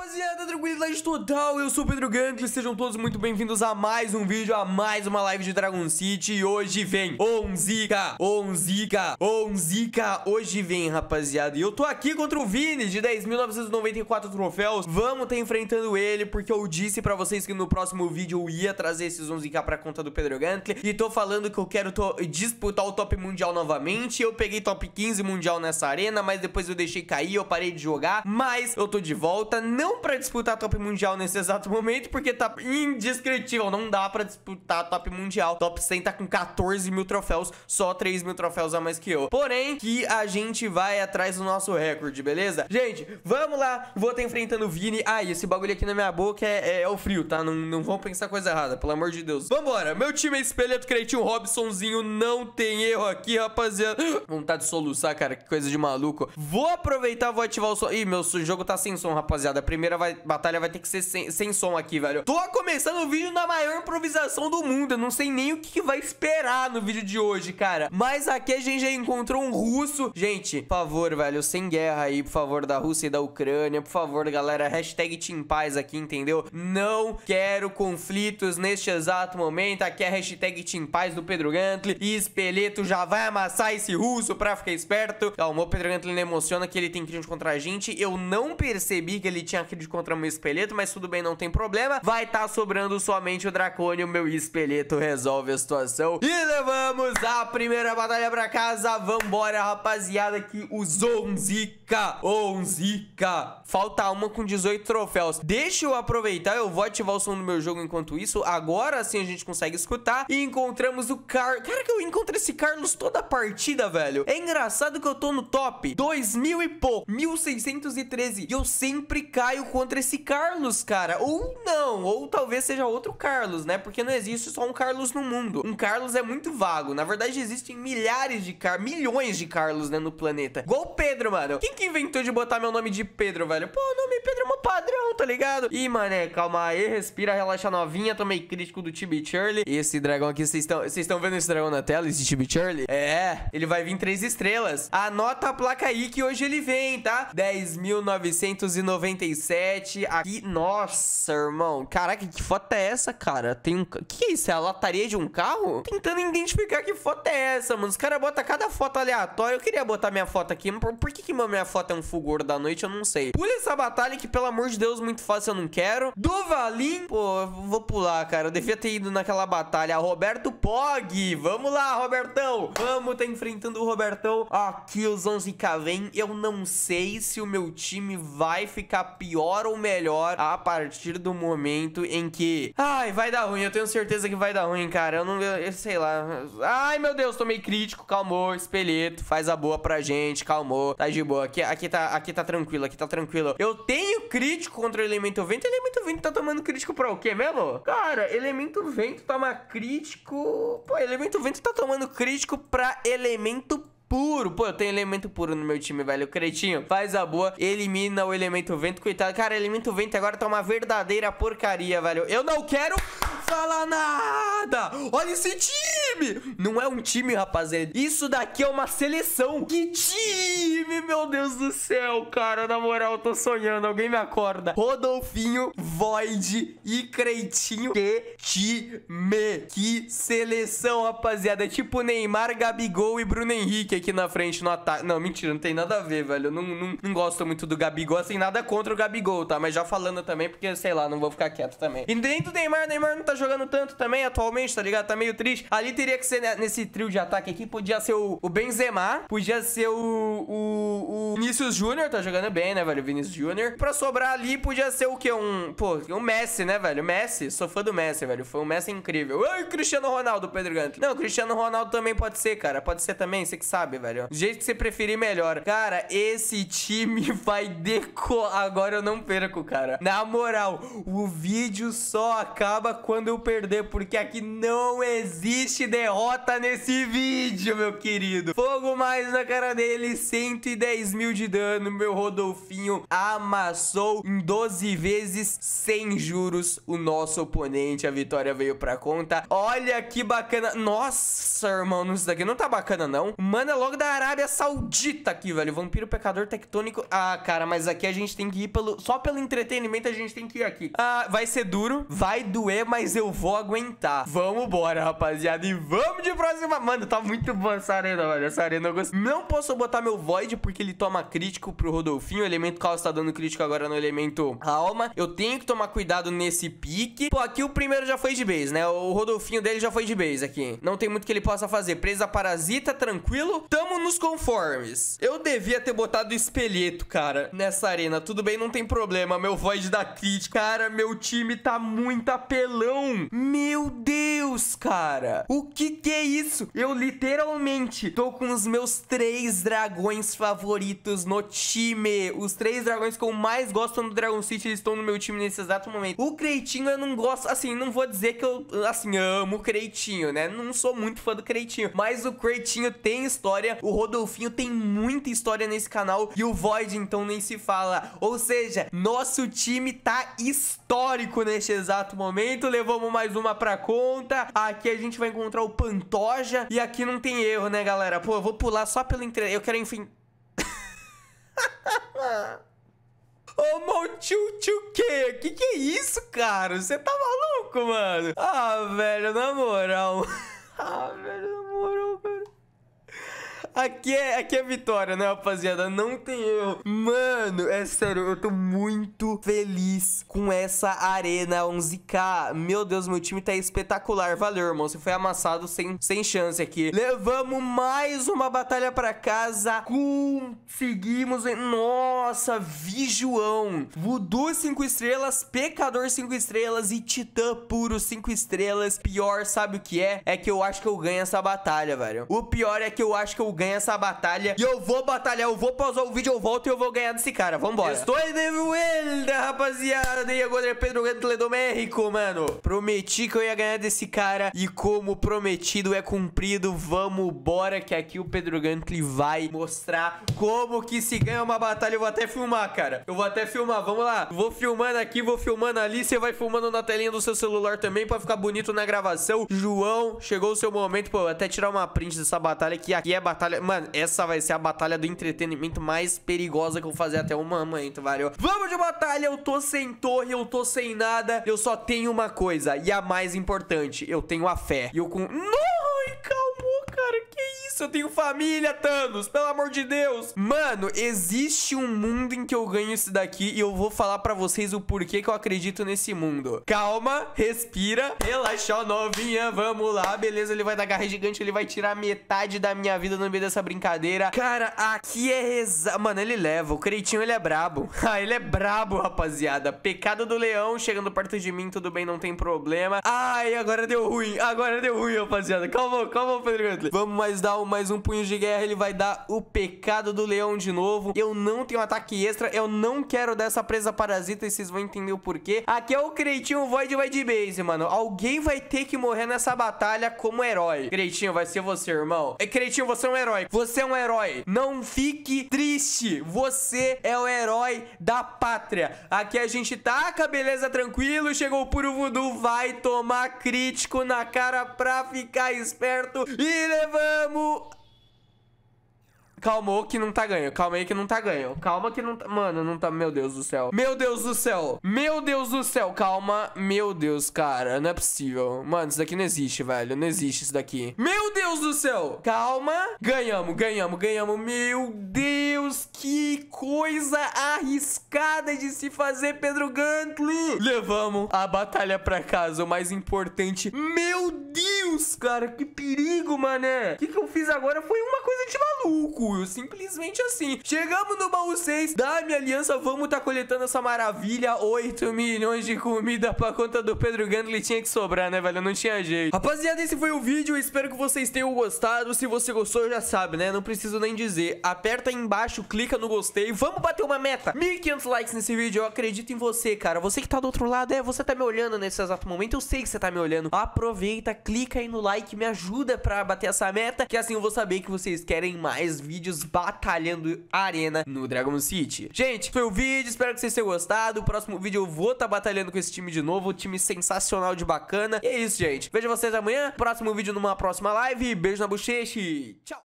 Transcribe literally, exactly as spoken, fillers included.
Rapaziada, tranquilidade total, eu sou o Pedro Gantly, sejam todos muito bem-vindos a mais um vídeo, a mais uma live de Dragon City. E hoje vem Onzica, Onzica, Onzica, hoje vem, rapaziada. E eu tô aqui contra o Vini, de dez mil novecentos e noventa e quatro troféus. Vamos estar enfrentando ele, porque eu disse pra vocês que no próximo vídeo eu ia trazer esses Onzica pra conta do Pedro Gantly. E tô falando que eu quero disputar o top mundial novamente. Eu peguei top quinze mundial nessa arena, mas depois eu deixei cair, eu parei de jogar. Mas eu tô de volta, não pra disputar top mundial nesse exato momento, porque tá indescritível, não dá pra disputar top mundial. Top cem tá com quatorze mil troféus, só três mil troféus a mais que eu. Porém, que a gente vai atrás do nosso recorde, beleza? Gente, vamos lá, vou estar enfrentando o Vini. Ah, e esse bagulho aqui na minha boca é, é, é o frio, tá? Não, não vão pensar coisa errada, pelo amor de Deus. Vambora, meu time é Espeleto, Cretinho, Robsonzinho, não tem erro aqui, rapaziada. Vontade de soluçar, cara, que coisa de maluco. Vou aproveitar, vou ativar o som. Ih, meu jogo tá sem som, rapaziada. A primeira vai, batalha vai ter que ser sem, sem som aqui, velho. Tô começando o vídeo na maior improvisação do mundo. Eu não sei nem o que, que vai esperar no vídeo de hoje, cara. Mas aqui a gente já encontrou um russo. Gente, por favor, velho, sem guerra aí, por favor, da Rússia e da Ucrânia. Por favor, galera, hashtag Team Paz aqui, entendeu? Não quero conflitos neste exato momento. Aqui é a hashtag Team Paz do Pedro Gantly. E Espeleto já vai amassar esse russo pra ficar esperto. Calma, o Pedro Gantly não emociona que ele tem crítico contra a gente. Eu não percebi que ele tinha crítico contra o meu Espeleto, mas tudo bem, não tem problema. Vai estar tá sobrando somente o Dracônio. O meu Espeleto resolve a situação. E levamos a primeira batalha pra casa. Vambora, rapaziada, que os Onzica, Onzica. Falta uma com dezoito troféus. Deixa eu aproveitar, eu vou ativar o som do meu jogo enquanto isso. Agora sim a gente consegue escutar. E encontramos o Carlos. Cara, que eu encontro esse Carlos toda a partida, velho. É engraçado que eu tô no top dois mil e pouco, mil seiscentos e treze. E eu sempre caio contra esse Carlos, cara. Ou não, ou talvez seja outro Carlos, né? Porque não existe só um Carlos no mundo. Um Carlos é muito vago. Na verdade, existem milhares de Carlos, milhões de Carlos, né, no planeta. Igual o Pedro, mano. Quem que inventou de botar meu nome de Pedro, velho? Pô, o nome Pedro é meu padrão, tá ligado? Ih, mané, calma aí, respira, relaxa novinha. Tomei crítico do Chibi Charlie. Esse dragão aqui, vocês estão vocês estão vendo esse dragão na tela, esse Chibi Charlie? É, ele vai vir três estrelas. Anota a placa aí que hoje ele vem, tá? dez mil novecentos e noventa e sete. Aqui, nossa, irmão. Caraca, que foto é essa, cara? Tem um... Que é isso? É a lataria de um carro? Tentando identificar que foto é essa, mano. Os caras botam cada foto aleatória. Eu queria botar minha foto aqui. Por, por que que minha foto é um fulgor da noite? Eu não sei. Pula essa batalha que, pelo amor de Deus, muito fácil, eu não quero. Duvalin. Pô, eu vou pular, cara. Eu devia ter ido naquela batalha. Roberto Pog. Vamos lá, Robertão. Vamos tá enfrentando o Robertão. Aqui os Onzica vem. Eu não sei se o meu time vai ficar pior ou melhor a partir do momento em que... Ai, vai dar ruim. Eu tenho certeza que vai dar ruim, cara. Eu não... Eu, eu sei lá. Ai, meu Deus. Tomei crítico. Calmou. Espeleto. Faz a boa pra gente. Calmou. Tá de boa. Aqui, aqui, tá, aqui tá tranquilo. Aqui tá tranquilo. Eu tenho crítico contra o Elemento Vento. Elemento Vento tá tomando crítico pra o quê mesmo? Cara, Elemento Vento toma crítico... Pô, Elemento Vento tá tomando crítico pra Elemento puro. Pô, eu tenho elemento puro no meu time, velho. O Cretinho faz a boa, elimina o Elemento Vento. Coitado, cara, Elemento Vento agora tá uma verdadeira porcaria, velho. Eu não quero falar nada. Olha esse time. Não é um time, rapaziada. Isso daqui é uma seleção. Que time, meu Deus do céu, cara. Na moral, eu tô sonhando. Alguém me acorda. Rodolfinho, Void e Cretinho. Que time. Que seleção, rapaziada. É tipo Neymar, Gabigol e Bruno Henrique aqui na frente no ataque. Não, mentira, não tem nada a ver, velho. Eu não, não, não gosto muito do Gabigol, assim, nada contra o Gabigol, tá? Mas já falando também, porque, sei lá, não vou ficar quieto também. E dentro do Neymar, Neymar não tá jogando tanto também atualmente, tá ligado? Tá meio triste. Ali teria que ser, nesse trio de ataque aqui, podia ser o, o Benzema, podia ser o, o, o Vinícius Júnior, tá jogando bem, né, velho? Vinícius Júnior. Pra sobrar ali, podia ser o quê? Um, pô, um Messi, né, velho? Messi, sou fã do Messi, velho. Foi um Messi incrível. Ai, Cristiano Ronaldo, Pedro Gantly. Não, Cristiano Ronaldo também pode ser, cara. Pode ser também, você que sabe. Velho, do jeito que você preferir, melhor. Cara, esse time vai decolar. Agora eu não perco, cara. Na moral, o vídeo só acaba quando quando perder, porque aqui não existe derrota nesse vídeo, meu querido. Fogo mais na cara dele, cento e dez mil de dano. Meu Rodolfinho amassou em doze vezes sem juros o nosso oponente. A vitória veio pra conta. Olha que bacana. Nossa, irmão, isso daqui não tá bacana, não. Mano, é logo da Arábia Saudita aqui, velho. Vampiro Pecador Tectônico. Ah, cara, mas aqui a gente tem que ir pelo... Só pelo entretenimento a gente tem que ir aqui. Ah, vai ser duro, vai doer, mas eu vou aguentar. Vamos embora, rapaziada. E vamos de próxima. Mano, tá muito boa essa arena, velho. Essa arena eu gostei. Não posso botar meu Void porque ele toma crítico pro Rodolfinho. O elemento caos tá dando crítico agora no elemento alma. Eu tenho que tomar cuidado nesse pique. Pô, aqui o primeiro já foi de base, né? O Rodolfinho dele já foi de base aqui. Não tem muito que ele possa fazer. Presa parasita, tranquilo. Tamo nos conformes. Eu devia ter botado espelheto, cara, nessa arena. Tudo bem, não tem problema. Meu Void dá crítica. Cara, meu time tá muito apelão. Meu Deus, cara. O que que é isso? Eu literalmente tô com os meus três dragões favoritos no time. Os três dragões que eu mais gosto no Dragon City, eles estão no meu time nesse exato momento. O Creitinho eu não gosto, assim, não vou dizer que eu, assim, amo o Creitinho, né? Não sou muito fã do Creitinho, mas o Creitinho tem história. O Rodolfinho tem muita história nesse canal e o Void, então, nem se fala. Ou seja, nosso time tá histórico neste exato momento. Levamos mais uma pra conta. Aqui a gente vai encontrar o Pantoja e aqui não tem erro, né, galera? Pô, eu vou pular só pelo entre... Eu quero, enfim... Ô, Montiu, tio, que? Que que é isso, cara? Você tá maluco, mano? Ah, velho, na moral. Ah, velho, na moral, velho. Aqui é, aqui é vitória, né, rapaziada? Não tem erro. Mano, é sério, eu tô muito feliz com essa arena onze K. Meu Deus, meu time tá espetacular. Valeu, irmão. Você foi amassado sem, sem chance aqui. Levamos mais uma batalha pra casa. Conseguimos... Nossa, vi João. Voodoo cinco estrelas, Pecador cinco estrelas e Titã puro cinco estrelas. Pior, sabe o que é? É que eu acho que eu ganho essa batalha, velho. O pior é que eu acho que eu ganho essa batalha e eu vou batalhar, eu vou pausar o vídeo, eu volto e eu vou ganhar desse cara. Vambora. Estou de vuelta, rapaziada. E agora é Pedro Gantle do México, mano. Prometi que eu ia ganhar desse cara e como prometido é cumprido. Vamos bora que aqui o Pedro Gantle vai mostrar como que se ganha uma batalha. Eu vou até filmar, cara. Eu vou até filmar, vamos lá. Vou filmando aqui, vou filmando ali. Você vai filmando na telinha do seu celular também pra ficar bonito na gravação. João, chegou o seu momento. Pô, eu vou até tirar uma print dessa batalha que aqui é batalha... Mano, essa vai ser a batalha do entretenimento mais perigosa que eu vou fazer até o momento, valeu? Vamos de batalha, eu tô sem torre, eu tô sem nada. Eu só tenho uma coisa, e a mais importante, eu tenho a fé. E eu com... Ai, calma, cara, que isso? Eu tenho família, Thanos, pelo amor de Deus. Mano, existe um mundo em que eu ganho isso daqui e eu vou falar pra vocês o porquê que eu acredito nesse mundo. Calma, respira, relaxa, novinha, vamos lá. Beleza, ele vai dar garra gigante, ele vai tirar metade da minha vida no meio dessa brincadeira. Cara, aqui é reza... Mano, ele leva, o Creitinho, ele é brabo. Ah, ele é brabo, rapaziada. Pecado do leão, chegando perto de mim, tudo bem, não tem problema. Ai, agora deu ruim, agora deu ruim, rapaziada. Calma, calma, Pedro Gantle. Vamos mais dar um, mais um punho de guerra, ele vai dar o pecado do leão de novo. Eu não tenho ataque extra, eu não quero dessa presa parasita e vocês vão entender o porquê. Aqui é o Creitinho, o Void vai de base, mano. Alguém vai ter que morrer nessa batalha como herói. Creitinho, vai ser você, irmão. É, Creitinho, você é um herói. Você é um herói. Não fique triste. Você é o herói da pátria. Aqui a gente taca, beleza, tranquilo. Chegou o puro voodoo, vai tomar crítico na cara pra ficar esperto. E levamos... Calma que não tá ganho, calma aí que não tá ganho. Calma que não tá... Mano, não tá... Meu Deus do céu. Meu Deus do céu. Meu Deus do céu. Calma. Meu Deus, cara. Não é possível. Mano, isso daqui não existe, velho. Não existe isso daqui. Meu Deus do céu. Calma. Ganhamos, ganhamos, ganhamos. Meu Deus, que coisa arriscada de se fazer, Pedro Gantle. Levamos a batalha pra casa. O mais importante. Meu Deus Deus, cara, que perigo, mané. O que que eu fiz agora foi uma coisa de maluco. Eu simplesmente assim. Chegamos no baú seis da minha aliança. Vamos tá coletando essa maravilha. oito milhões de comida pra conta do Pedro Gantly. Tinha que sobrar, né, velho? Não tinha jeito. Rapaziada, esse foi o vídeo. Eu espero que vocês tenham gostado. Se você gostou, já sabe, né? Não preciso nem dizer. Aperta aí embaixo, clica no gostei. Vamos bater uma meta. mil e quinhentos likes nesse vídeo. Eu acredito em você, cara. Você que tá do outro lado, é, você tá me olhando nesse exato momento. Eu sei que você tá me olhando. Aproveita, clica aí no like, me ajuda pra bater essa meta, que assim eu vou saber que vocês querem mais vídeos batalhando arena no Dragon City. Gente, foi o vídeo, espero que vocês tenham gostado. O próximo vídeo eu vou estar tá batalhando com esse time de novo, um time sensacional de bacana. E é isso, gente. Vejo vocês amanhã, próximo vídeo numa próxima live. Beijo na bochecha e tchau!